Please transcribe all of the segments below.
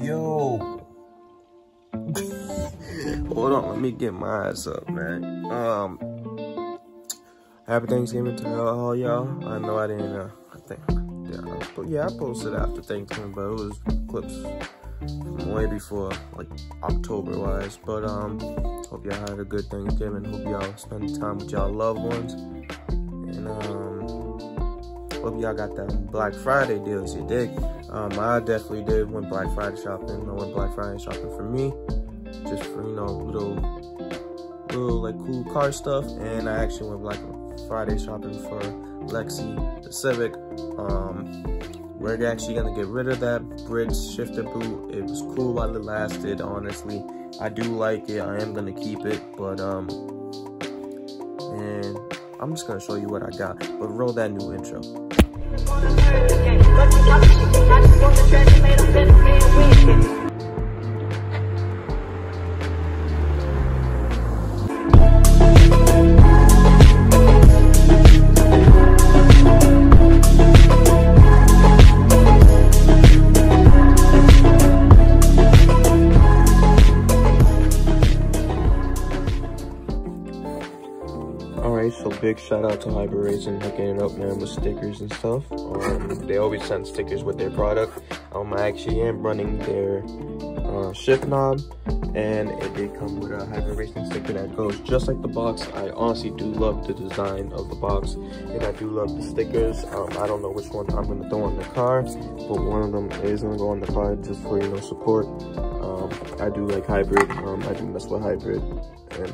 Yo. Hold on, let me get my ass up, man. Happy Thanksgiving to all y'all. I know I didn't, I posted after Thanksgiving, but it was clips from way before, like October-wise. But hope y'all had a good Thanksgiving. Hope y'all spend time with y'all loved ones. And hope y'all got that Black Friday deals, you dig? I definitely did when Black Friday shopping. I went Black Friday shopping for me, just for, you know, little like cool car stuff. And I actually went Black Friday shopping for Lexi, the Civic. We're actually gonna get rid of that bridge shifter boot. It was cool while it lasted, honestly. I do like it. I am gonna keep it, but and I'm just gonna show you what I got. But roll that new intro. So big shout out to Hybrid Racing hooking it up, man, with stickers and stuff. They always send stickers with their product. I actually am running their shift knob, and it did come with a Hybrid Racing sticker that goes just like the box. I honestly do love the design of the box, and I do love the stickers. I don't know which one I'm gonna throw on the car, but one of them is gonna go on the car just for, you know, support. I do like Hybrid. I do mess with Hybrid, and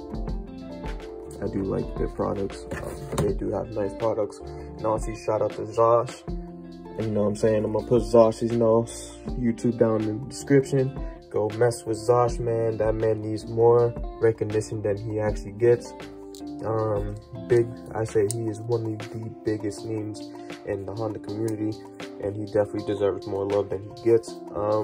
I do like their products. They do have nice products. And honestly, shout out to Zosh. And you know what I'm saying? I'm gonna put Zosh's, you know, YouTube down in the description. Go mess with Zosh, man. That man needs more recognition than he actually gets. I say he is one of the biggest names in the Honda community, and he definitely deserves more love than he gets.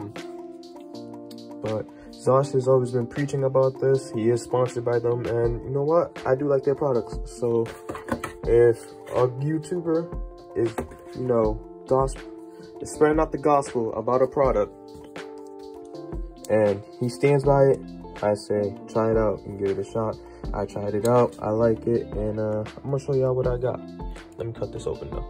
But Zosh has always been preaching about this. He is sponsored by them, and you know what? I do like their products. So if a YouTuber is, you know, is spreading out the gospel about a product and he stands by it, I say try it out and give it a shot. I tried it out, I like it, and I'm gonna show y'all what I got. Let me cut this open though.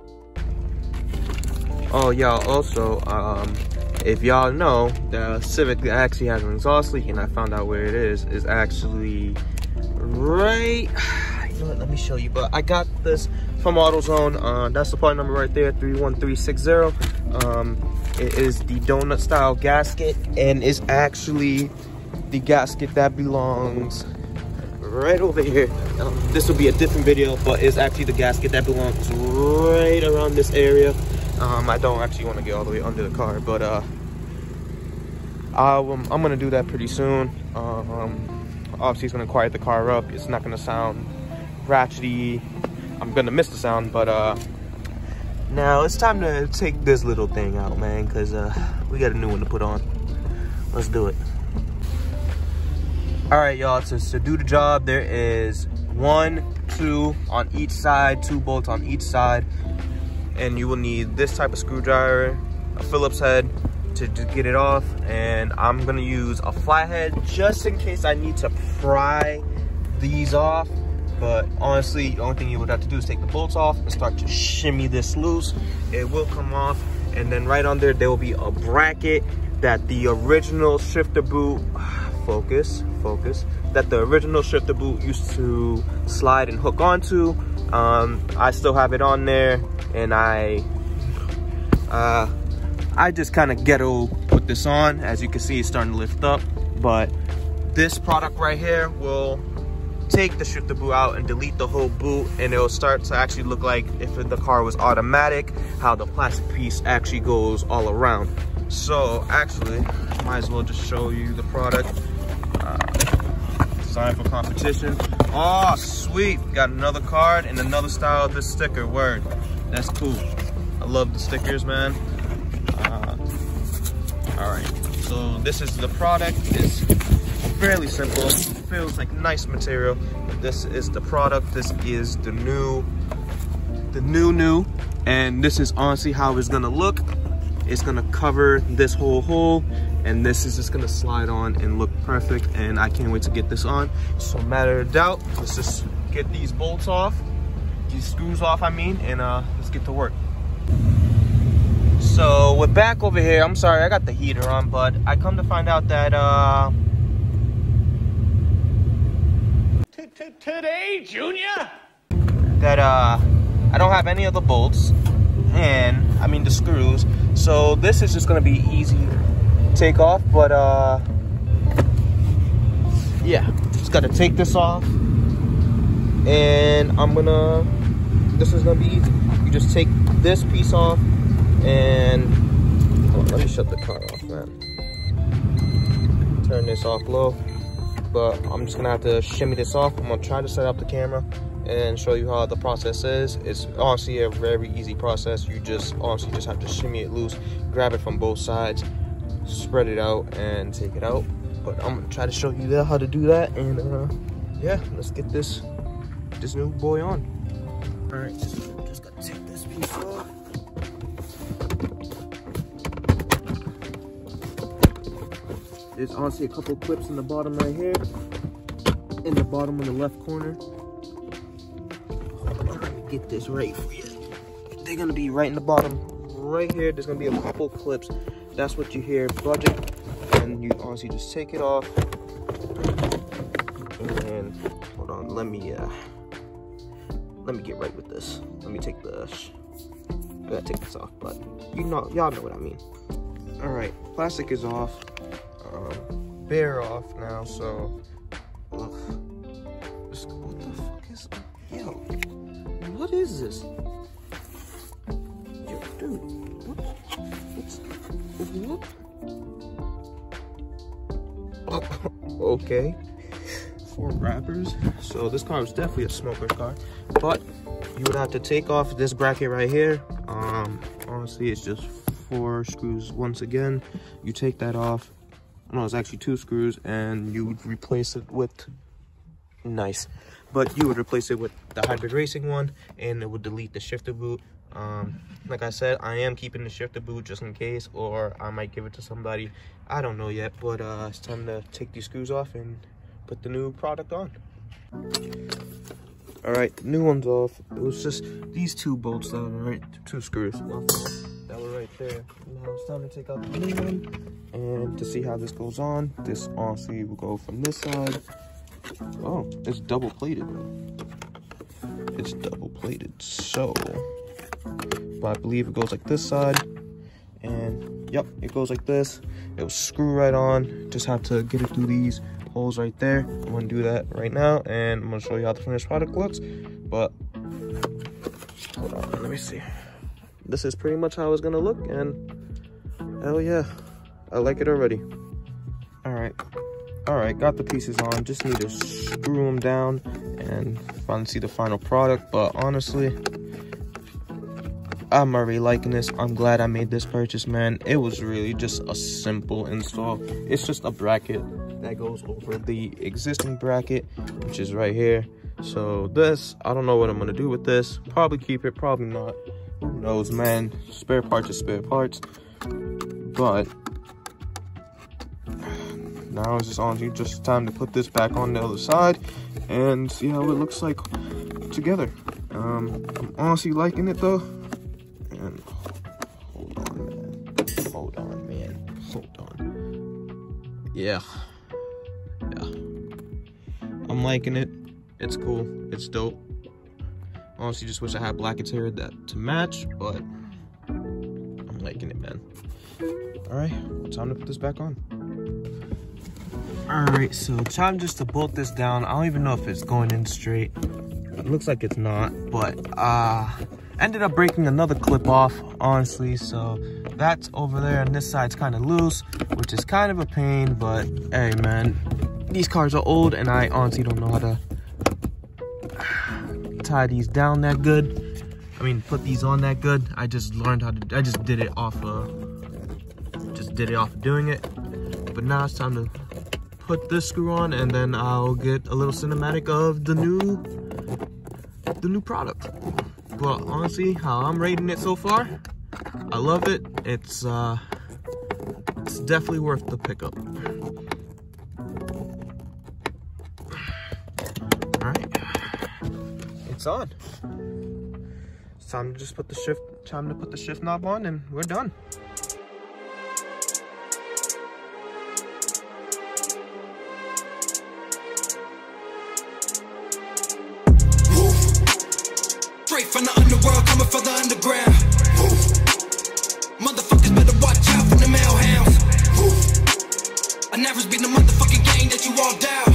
Oh, y'all, also, if y'all know, the Civic actually has an exhaust leak, and I found out where it is actually right, you know what, let me show you, but I got this from AutoZone. That's the part number right there, 31360. It is the donut style gasket, and it's actually the gasket that belongs right over here. This will be a different video, but it's actually the gasket that belongs right around this area. I don't actually want to get all the way under the car, but I'm gonna do that pretty soon. Obviously it's gonna quiet the car up. It's not gonna sound ratchety. I'm gonna miss the sound, but now it's time to take this little thing out, man, because we got a new one to put on. Let's do it. All right, y'all, to do the job, there is 1, 2 on each side, 2 bolts on each side, and you will need this type of screwdriver, a Phillips head, to get it off. And I'm gonna use a flathead just in case I need to pry these off. But honestly, the only thing you would have to do is take the bolts off and start to shimmy this loose. It will come off, and then right on there will be a bracket that the original shifter boot, that the original shifter boot used to slide and hook onto. I still have it on there, and I just kind of ghetto put this on. As you can see, it's starting to lift up, but this product right here will take the shifter boot out and delete the whole boot, and it'll start to actually look like if the car was automatic, how the plastic piece actually goes all around. So actually, might as well just show you the product. Designed for competition. Oh, sweet, got another card and another style of this sticker. Word, that's cool. I love the stickers, man. All right, so this is the product. It's fairly simple. Feels like nice material. This is the product. This is the new, and this is honestly how it's gonna look. it's gonna cover this whole hole, and this is just gonna slide on and look perfect, and I can't wait to get this on. So matter of doubt, let's just get these bolts off, these screws off I mean, and let's get to work. So we're back over here. I'm sorry, I got the heater on, but I come to find out that today, Junior, that I don't have any of the bolts, and I mean the screws. So this is just gonna be easy to take off, but yeah, just gotta take this off, and this is gonna be easy. You just take this piece off, and hold on, let me shut the car off, man. Turn this off low, but I'm just gonna have to shimmy this off. I'm gonna try to set up the camera and show you how the process is. It's honestly a very easy process. You just honestly just have to shimmy it loose, grab it from both sides, spread it out, and take it out. But I'm gonna try to show you how to do that, and yeah, let's get this new boy on. All right, just gotta take this piece off. There's honestly a couple clips in the bottom right here, in the bottom in the left corner. Let me get this right for you. They're gonna be right in the bottom, right here. There's gonna be a couple clips. That's what you hear budget, and you honestly just take it off. And hold on, let me get right with this. Let me take I gotta take this off, but y'all know what I mean. All right, plastic is off. Bear off now, so what the fuck is, yo, what is this? Yo, dude, what? Oh, okay, 4 wrappers. So this car is definitely a smoker's car, but you would have to take off this bracket right here. Honestly, it's just 4 screws. Once again, you take that off. No, it's actually 2 screws, and you would replace it with, nice, but you would replace it with the hybrid racing one, and it would delete the shifter boot. Like I said, I am keeping the shifter boot just in case, or I might give it to somebody. I don't know yet, but it's time to take these screws off and put the new product on. All right, the new one's off. It was just these 2 bolts that were right, 2 screws that were right there. Now it's time to take out the new one, and to see how this goes on. This honestly will go from this side. Oh, it's double plated. It's double plated, so, but I believe it goes like this side, and yep, it goes like this. It will screw right on. Just have to get it through these holes right there. I'm gonna do that right now, and I'm gonna show you how the finished product looks. But hold on, let me see. This is pretty much how it's gonna look, and hell yeah, I like it already. All right, got the pieces on. Just need to screw them down and finally see the final product. But honestly, I'm already liking this. I'm glad I made this purchase, man. It was really just a simple install. It's just a bracket that goes over the existing bracket, which is right here. So this, I don't know what I'm gonna do with this. Probably keep it, probably not. Who knows, man? Spare parts is spare parts. But now it's just honestly just time to put this back on the other side and see how it looks like together. I'm honestly liking it though. And hold on, man. Yeah. I'm liking it. It's cool. It's dope. Honestly, just wish I had black interior to match, but I'm liking it, man. All right, time to put this back on. All right, so time just to bolt this down. I don't even know if it's going in straight. It looks like it's not, but ended up breaking another clip off, honestly. So that's over there, and this side's kind of loose, which is kind of a pain, but hey, man, these cars are old, and I honestly don't know how to tie these down that good. I mean, put these on that good. I just learned how to, I just did it off of doing it. But now it's time to put this screw on, and then I'll get a little cinematic of the new product. But honestly, how I'm rating it so far, I love it. it's definitely worth the pickup. All right, it's on. It's time to just put the shift knob on, and we're done. Straight from the underworld, coming for the underground. Motherfuckers better watch out from the male hounds. I never been the motherfucking game that you all down.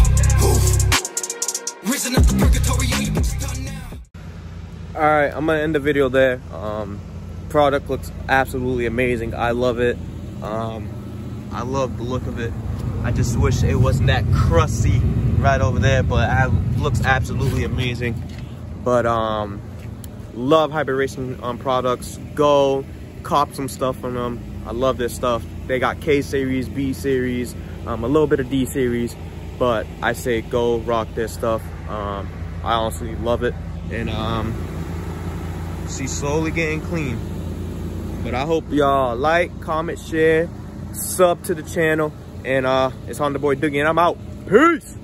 Risen up the purgatory, yeah, you bitches done now. Alright, I'm gonna end the video there. Product looks absolutely amazing. I love it. I love the look of it. I just wish it wasn't that crusty right over there, but it looks absolutely amazing. But love Hybrid Racing products. Go cop some stuff from them. I love this stuff. They got K series, B series, a little bit of D series, but I say go rock this stuff. I honestly love it, and she's slowly getting clean. But I hope y'all like, comment, share, sub to the channel, and it's on the boy Doogie, and I'm out. Peace.